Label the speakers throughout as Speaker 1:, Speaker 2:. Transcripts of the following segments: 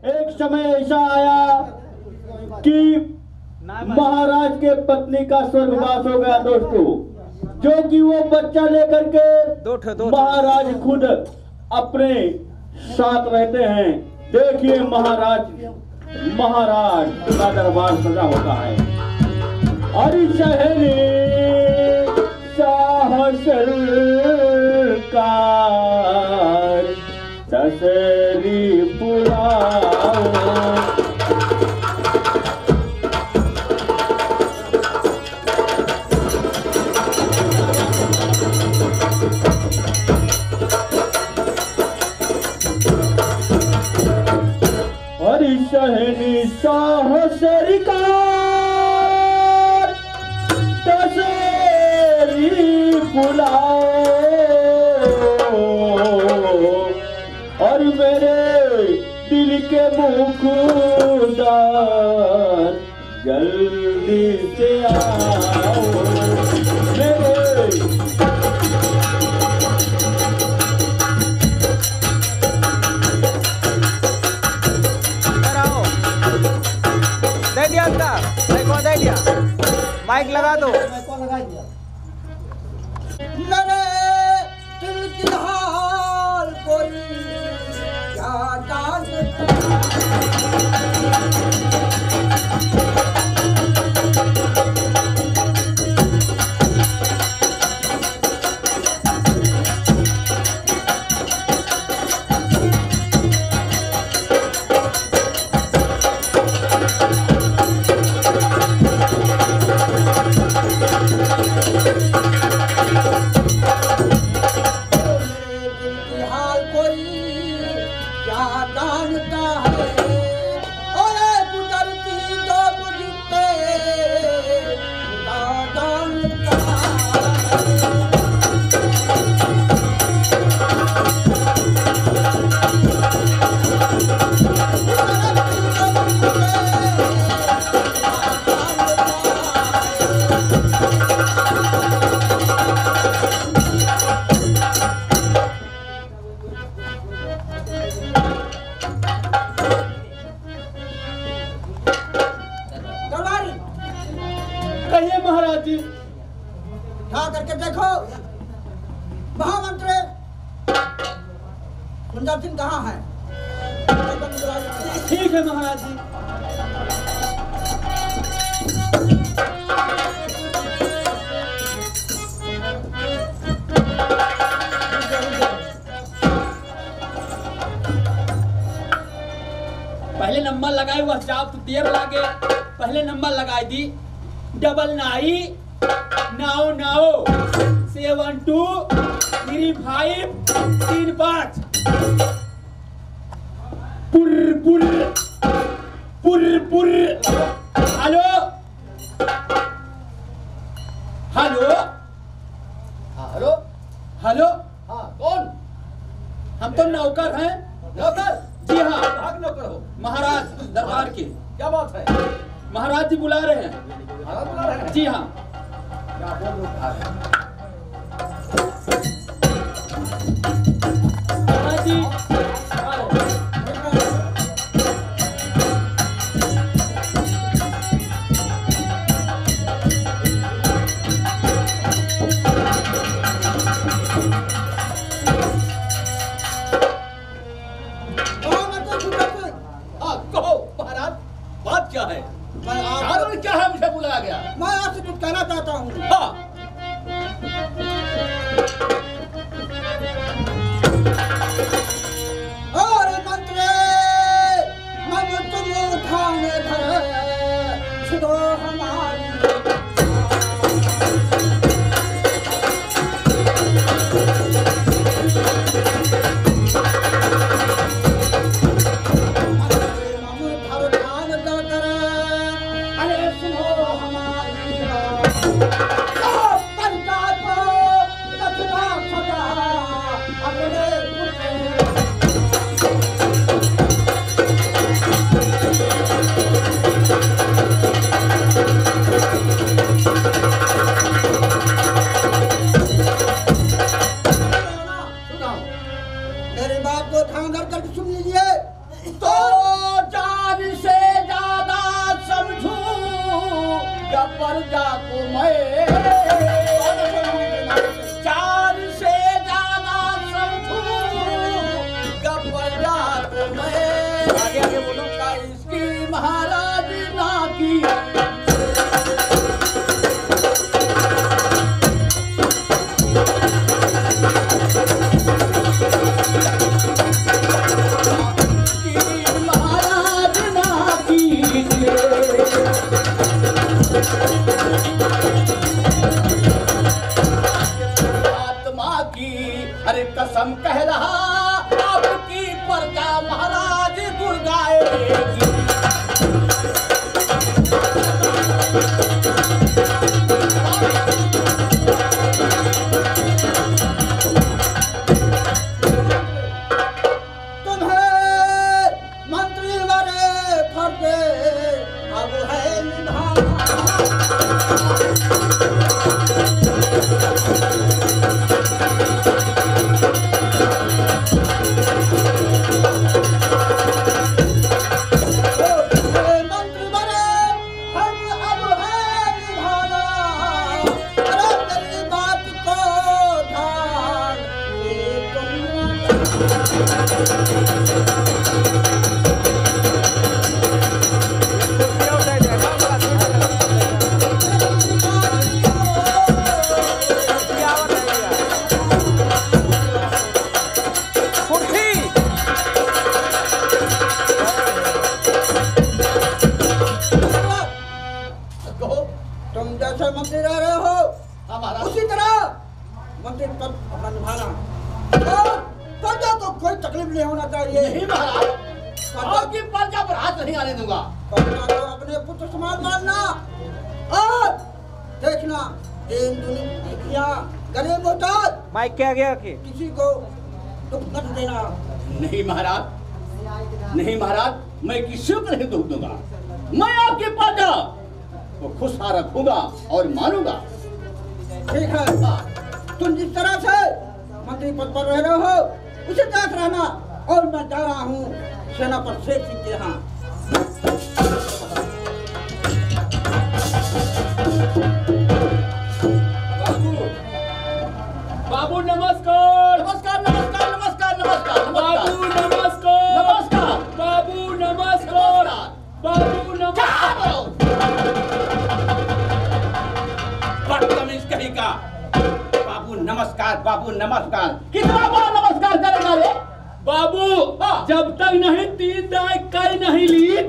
Speaker 1: एक समय ऐसा आया कि महाराज के पत्नी का स्वर्गवास हो गया दोस्तों, जो कि वो बच्चा लेकर के महाराज खुद अपने साथ रहते हैं। देखिए महाराज का दरबार सजा होता है। अरे सहेली साहसर कार ससरी पुलाओ, हरी सहनी साहसरी कार ससरी पुलाओ, और मेरे दिल के मुखदार जल्दी से आओ। मेरे
Speaker 2: दे दिया उसका माइक दे दिया, माइक लगा दो।
Speaker 3: मेरे दिल की हाल कोई क्या जानता।
Speaker 1: महाराज जी
Speaker 3: उठा करके देखो महामंत्री कुंजा सिंह कहाँ है?
Speaker 1: ठीक है महाराज जी। पहले नंबर लगाए हुआ जाप तो देर लागे, पहले नंबर लगाई दी 99923535 पुर पुर पुर पुर। हेलो हेलो
Speaker 3: हेलो
Speaker 1: हेलो,
Speaker 3: हाँ कौन?
Speaker 1: हम तो नौकर हैं।
Speaker 3: नौकर?
Speaker 1: जी हाँ,
Speaker 3: भाग नौकर हो?
Speaker 1: महाराज दरबार के।
Speaker 3: क्या बात है?
Speaker 1: महाराज जी बुला रहे हैं।
Speaker 3: महाराज बुला रहे हैं?
Speaker 1: जी हाँ।
Speaker 3: क्या बोल रहे हैं?
Speaker 1: महाराज जी
Speaker 3: प्रजा को मैं चार से ज्यादा समझू प्रजा को मैं
Speaker 2: आगे आगे बोलो।
Speaker 3: इसकी महाराज ना की महाराज ना कीजिए आत्मा की अरे कसम कह रहा आपकी प्रजा महाराज गुण गाएगी तुम जैसे मंत्री रह रहे हो हमारा उसी तरह मंत्री पद अपना निभाना और प्रजा को कोई तकलीफ नहीं होना चाहिए। नहीं महाराज आपकी प्रजा पर हाथ नहीं आने दूंगा। प्रजा को अपने पुत्र समान मानना और देखना दीन दुनिया गरीब मोहताज
Speaker 2: माइक क्या गया कि
Speaker 3: किसी को दुख न देना। नहीं महाराज नहीं महाराज मैं किसी को नहीं दुख दूंगा। मैं आपकी प्रजा को खुशहाल रखूंगा और मानूंगा। ठीक है तुम जिस तरह से मंत्री पद पर रह रहे हो उसी तरह से रहना। और मैं जा रहा हूँ सेना पर शेर सिंह के यहाँ।
Speaker 4: बाबू नमस्कार
Speaker 3: नमस्कार नमस्कार नमस्कार नमस्कार
Speaker 4: बाबू नमस्कार
Speaker 3: नमस्कार
Speaker 4: बाबू नमस्कार बाबू नमस्कार
Speaker 3: बदतमीज कहीं का बाबू नमस्कार कितना बार नमस्कार करेगा रे
Speaker 4: बाबू
Speaker 3: हाँ।
Speaker 4: जब तक नहीं तीन दाई कई नहीं लीद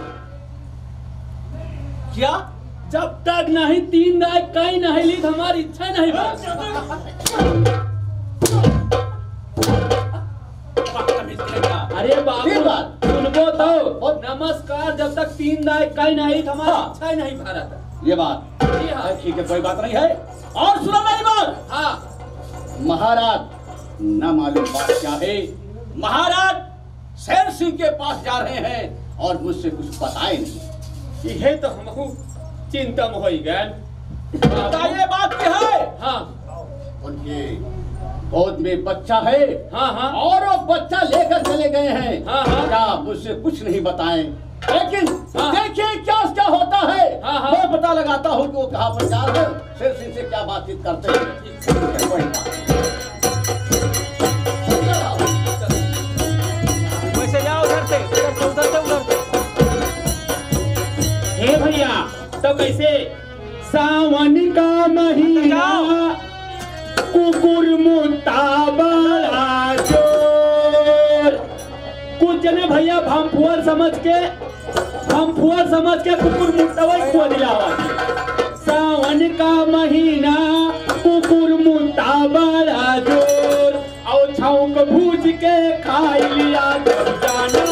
Speaker 3: क्या
Speaker 4: जब तक नहीं तीन दाई कई नहीं लीद हमारी इच्छा नहीं
Speaker 3: बदतमीज कहीं का
Speaker 4: अरे बाबू
Speaker 3: फिर बात।
Speaker 4: सुनबो तो नमस्कार जब तक तीन दाई कई नहीं लीद हमारी
Speaker 3: हाँ।
Speaker 4: इच्छा नहीं भारत।
Speaker 3: ये बात
Speaker 4: जी हाँ
Speaker 3: ठीक है कोई बात नहीं है। और सुनो मेरी बात
Speaker 4: हाँ
Speaker 3: महाराज न मालूम बात क्या है। महाराज शेर सिंह के पास जा रहे हैं और मुझसे कुछ बताए नहीं।
Speaker 4: यह तो हम चिंता में हो गए।
Speaker 3: बताइए बात क्या है।
Speaker 4: हाँ
Speaker 3: उनके गोद में बच्चा है
Speaker 4: हाँ हाँ
Speaker 3: और वो बच्चा लेकर चले गए हैं।
Speaker 4: हाँ, हाँ।
Speaker 3: क्या मुझसे कुछ नहीं बताए लेकिन
Speaker 4: हाँ।
Speaker 3: देखिए क्या क्या होता है।
Speaker 4: हाँ, हाँ।
Speaker 3: मैं पता लगाता हूँ कि वो कहाँ पर जा रहे हैं शेर सिंह से क्या बातचीत करते हैं। कोई बात
Speaker 2: वैसे जाओ उधर से उधर से
Speaker 4: हे भैया तो कैसे सावन का महीना कुकुर मुंता बड़ा जोर कुछ जने भैया भमफुअर समझ के कुकुर मुंतवा को दिलावा। सावन का महीना कुकुर मुंता बड़ा जोर और छौंक भूज के खाई लिया जब जाना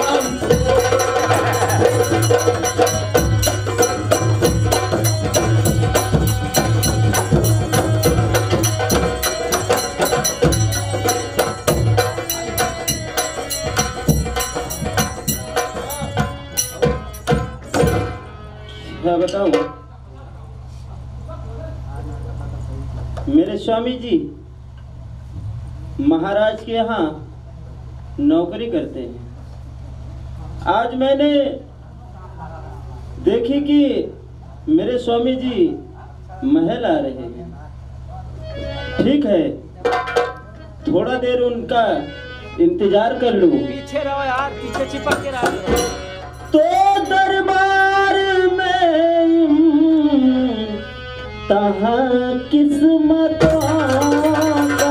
Speaker 1: मैं बताऊं मेरे स्वामी जी महाराज के यहाँ नौकरी करते हैं। आज मैंने देखी कि मेरे स्वामी जी महल आ रहे हैं। ठीक है, थोड़ा देर उनका इंतजार कर लूं।
Speaker 2: पीछे रहो यार, पीछे चिपक के रहो।
Speaker 1: तो दरबार में तहाँ किस्मतों का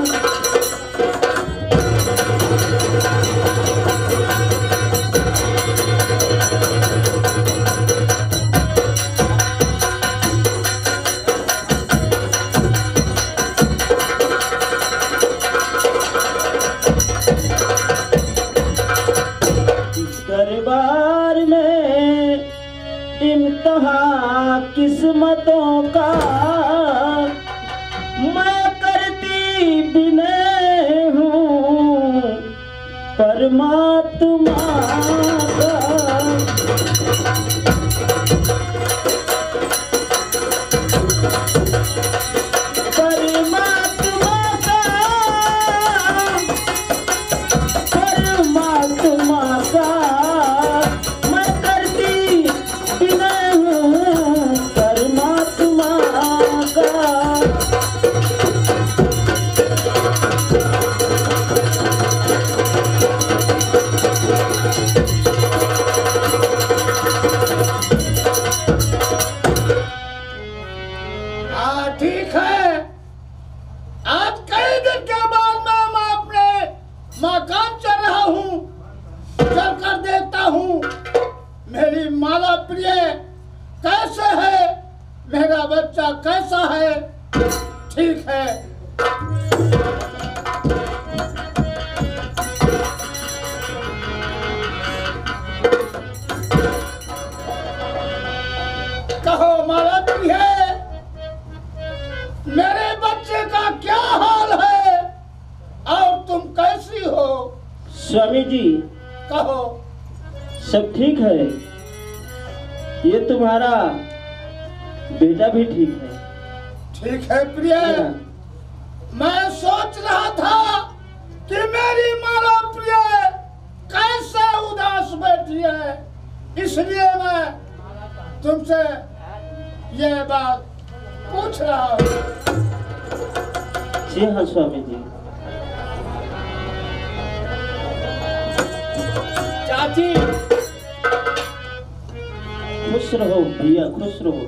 Speaker 1: दरबार में इम्तिहान किस्मतों का मैं करती बिनय हूँ परमात्मा का।
Speaker 3: ठीक है, आज कई दिन के बाद मैं अपने मकान चल रहा हूँ। चल कर देखता हूँ मेरी माला प्रिय कैसे है, मेरा बच्चा कैसा है। ठीक है, कहो माला प्रिय, मेरे बच्चे का क्या हाल है और तुम कैसी हो?
Speaker 1: स्वामी जी
Speaker 3: कहो।
Speaker 1: सब ठीक है, ये तुम्हारा बेटा भी ठीक है।
Speaker 3: ठीक है प्रिय, मैं सोच रहा था कि मेरी माला प्रिय कैसे उदास बैठी है, इसलिए मैं तुमसे ये बात पूछ रहा हूँ।
Speaker 1: जी हाँ स्वामी जी।
Speaker 2: चाची
Speaker 1: खुश रहो भैया, खुश रहो।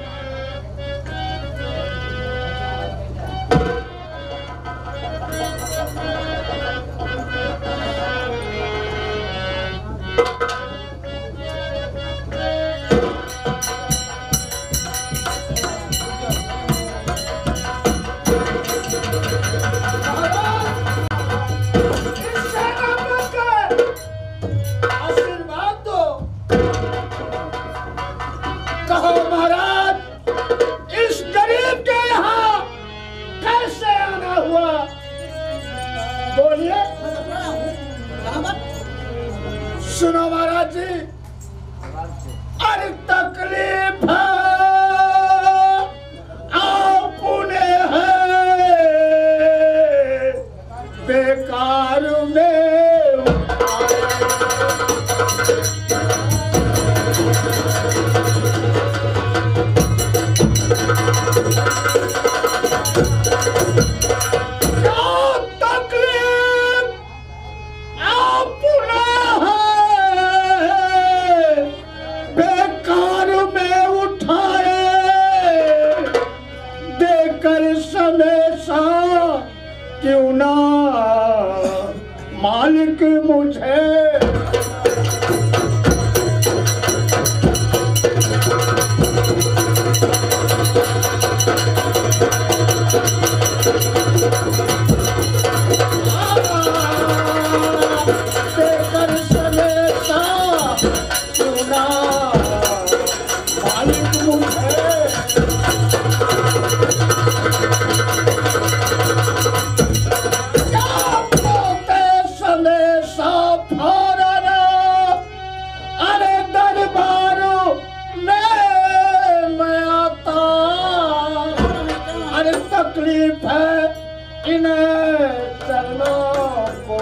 Speaker 3: सुनो महाराज जी, अरे तकलीफ आपने है बेकार में। क्यों ना मालिक मुझे देकर सनेसा, क्यों ना मालिक मुझे तकलीफ है इन्हें चरणों को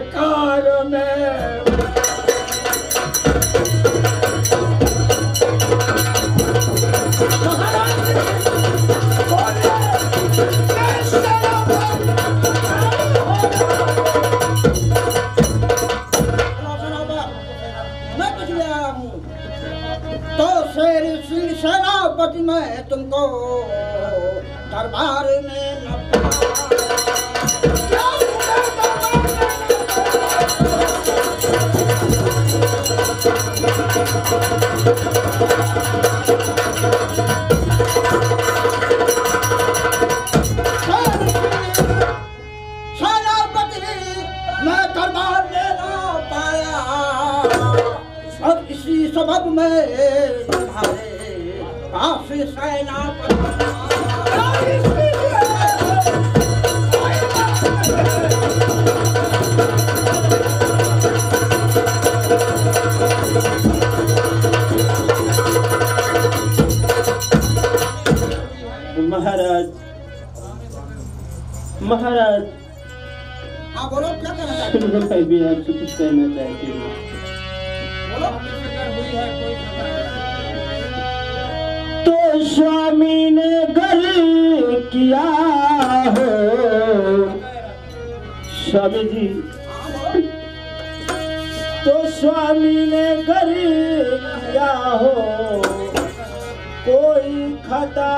Speaker 3: बेकार में।
Speaker 5: सेनापति मैं तुमको दरबार में न सेनापति मैं दरबार में न पाया और इसी सबब में तुम्हारे पास सेनापति
Speaker 1: महाराज महाराज
Speaker 5: हाँ बोलो क्या कहना चाहते हो?
Speaker 1: मैं भी आपसे कुछ कहना चाहती हूँ।
Speaker 5: बोलो।
Speaker 1: तो स्वामी ने घर किया हो स्वामी जी, तो स्वामी ने घर किया हो कोई खता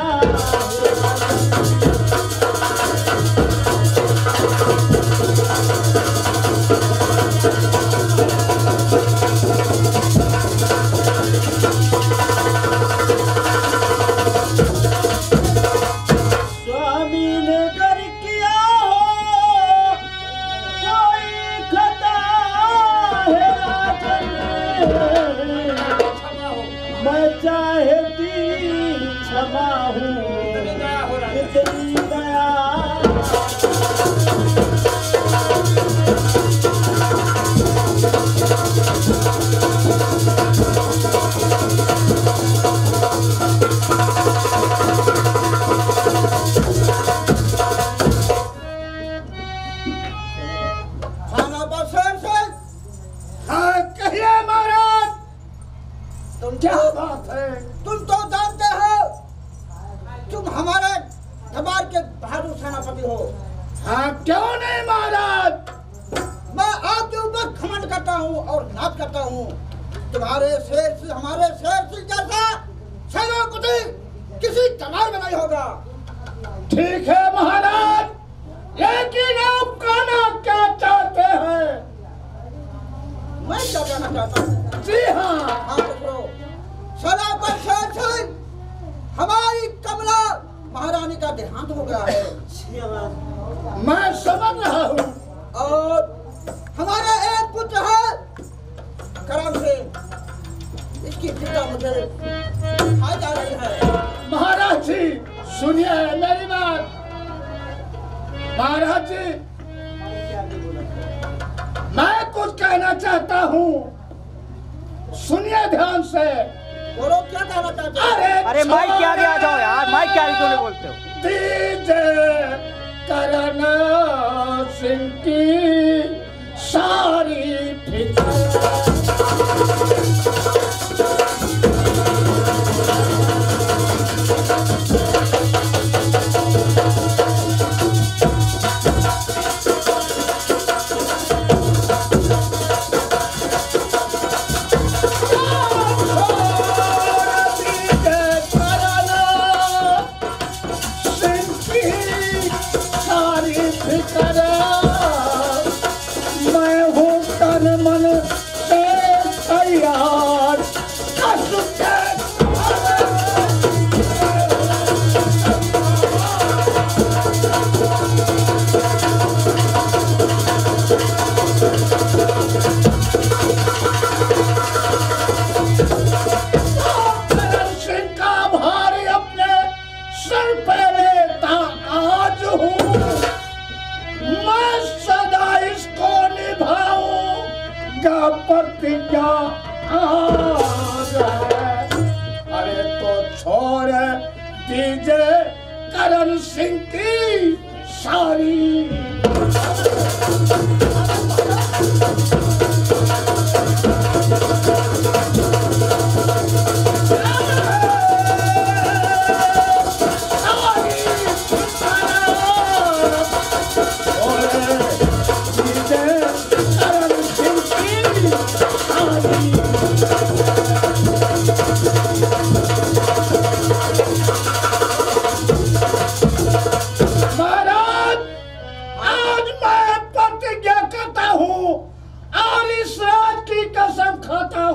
Speaker 1: स्वामी ने कर किया हो कोई खता है राजन, मैं चाहती क्षमा हूँ इतनी दया
Speaker 5: क्या बात है? तुम तो जानते हो तुम हमारे दरबार के बहादुर सेनापति हो।
Speaker 3: हाँ क्यों नहीं महाराज?
Speaker 5: मैं आपके ऊपर घमंड करता हूँ और नाच करता हूँ। तुम्हारे शेर से हमारे शेर से जैसा सेनापति किसी दरबार में नहीं होगा।
Speaker 3: ठीक है महाराज, लेकिन आप कहना क्या चाहते हैं?
Speaker 5: मैं क्या कहना चाहता हूँ?
Speaker 3: जी हाँ।
Speaker 5: हाँ तो सेनापति शेर सिंह हमारी कमला महारानी का देहांत हो गया है।
Speaker 3: मैं समझ रहा हूँ।
Speaker 5: और हमारा एक पुत्र है करम सिंह, इसकी चिंता मुझे खाई जा रही है।
Speaker 3: महाराज जी सुनिए मेरी बात। महाराज जी मैं कुछ कहना चाहता हूँ, सुनिए ध्यान से।
Speaker 5: बोलो क्या कहना चाहते हो?
Speaker 2: अरे माइक के आगे आ जाओ यार, माइक के आगे क्यों नहीं बोलते हो?
Speaker 3: दीजिए करण सिंह की सारी फिक्र प्रतिज्ञा अरे तो छोड़ दीजिए करण सिंह की सारी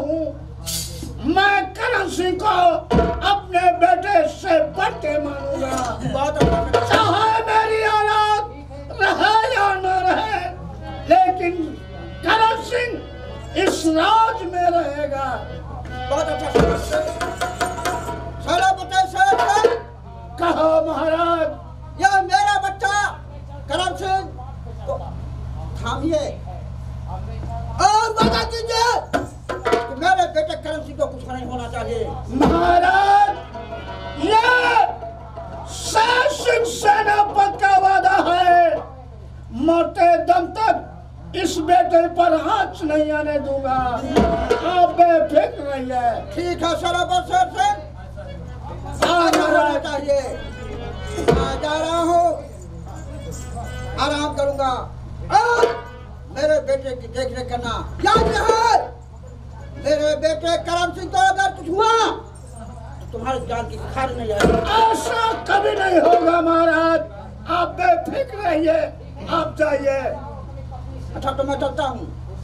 Speaker 3: हूँ, मैं करण सिंह को अपने बेटे से बढ़ के मानूंगा।
Speaker 5: बहुत अच्छा।
Speaker 3: चाहे मेरी औलाद रहे या न रहे, लेकिन करण सिंह इस राज में रहेगा।
Speaker 5: बहुत अच्छा सेनापति साहब,
Speaker 3: कहो महाराज।
Speaker 5: यह मेरा बच्चा करम सिंह को थामिए और वादा कीजिए कि मेरे बेटे करम सिंह को कुछ नहीं होना चाहिए।
Speaker 3: महाराज, ये शेर सिंह सेनापति का वादा है। मरते दम तक इस बेटे पर आंच नहीं आने दूंगा। आप बेफिक्र रहिए।
Speaker 5: ठीक है सेनापति साहब, आगे होना चाहिए। मैं जा रहा हूँ, आराम करूंगा और मेरे बेटे की देख रेख करना। याद रहे, मेरे बेटे करम सिंह को अगर कुछ हुआ तो तुम्हारी जान की खार नहीं है।
Speaker 3: ऐसा कभी नहीं होगा महाराज, आप बेफिक्र रहिए। आप जाइए।
Speaker 5: अच्छा तो मैं चलता हूँ।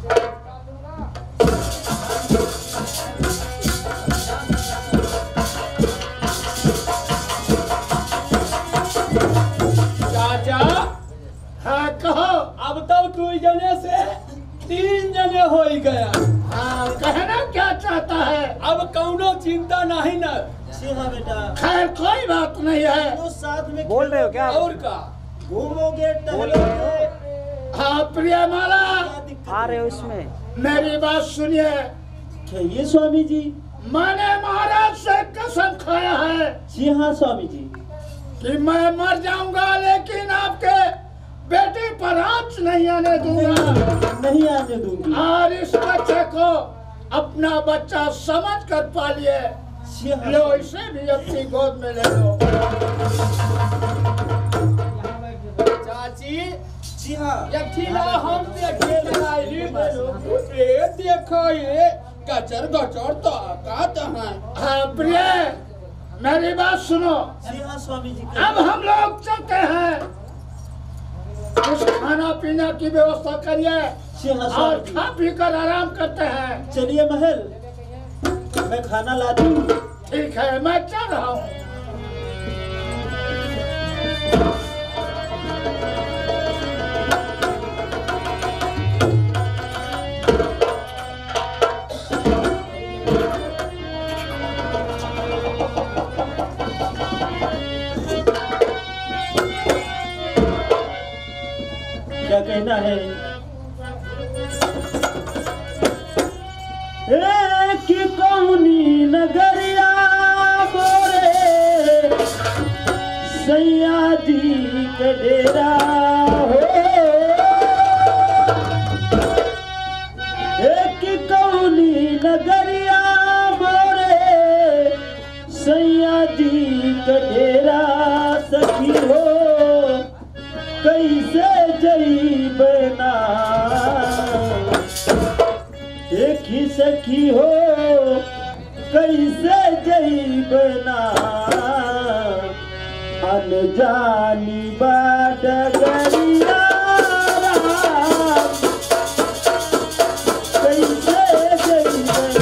Speaker 4: चाचा,
Speaker 3: हाँ कहो।
Speaker 4: अब तक 2 जने से 3 जने हो ही गया।
Speaker 3: हाँ, कहना क्या चाहता है?
Speaker 4: अब कौनो चिंता नहीं न।
Speaker 2: हाँ बेटा,
Speaker 3: खैर कोई बात नहीं है।
Speaker 2: तो साथ में
Speaker 6: बोल रहे हो क्या?
Speaker 4: और का
Speaker 2: घूमोगे, टहलोगे,
Speaker 3: हाँ प्रियमाला,
Speaker 2: क्या दिक्कत
Speaker 6: आ रहे हो इसमें?
Speaker 3: मेरी बात सुनिए।
Speaker 2: है? स्वामी जी।
Speaker 3: मैंने महाराज से कसम खाया है
Speaker 2: जी हाँ स्वामी जी।
Speaker 3: कि मैं मर जाऊंगा, लेकिन आपके बेटे पर आंच नहीं आने दूंगा।
Speaker 2: नहीं आने दूंगी।
Speaker 3: और इस बच्चे को अपना बच्चा समझ कर पालिए।
Speaker 2: जी हाँ।
Speaker 3: लो, इसे भी अपनी गोद में ले लो।
Speaker 4: चाची,
Speaker 2: जी हाँ।
Speaker 4: यखिला हम देखे लाइली ए देखो ये गचर गचर तो आकात है।
Speaker 3: हाँ प्रिय, मेरी बात सुनो।
Speaker 2: जी हाँ स्वामी जी।
Speaker 3: अब हम लोग चलते हैं। कुछ खाना पीना की व्यवस्था करिए
Speaker 2: जी हाँ
Speaker 3: और
Speaker 2: स्वामी जी।
Speaker 3: खा पी कर आराम करते हैं।
Speaker 2: चलिए महल, मैं खाना ला दूं।
Speaker 3: ठीक है, मैं चल रहा हूँ।
Speaker 2: क्या कहना है? एक कौनी नगरिया मोरे सैया जी के डेरा हो। एक कौनी नगरिया मोरे सैया जी के डेरा सखी हो। कैसे जईबना एक ही सखी हो, कैसे जईबना अनजानी बाडगरिया कैसे जईबना।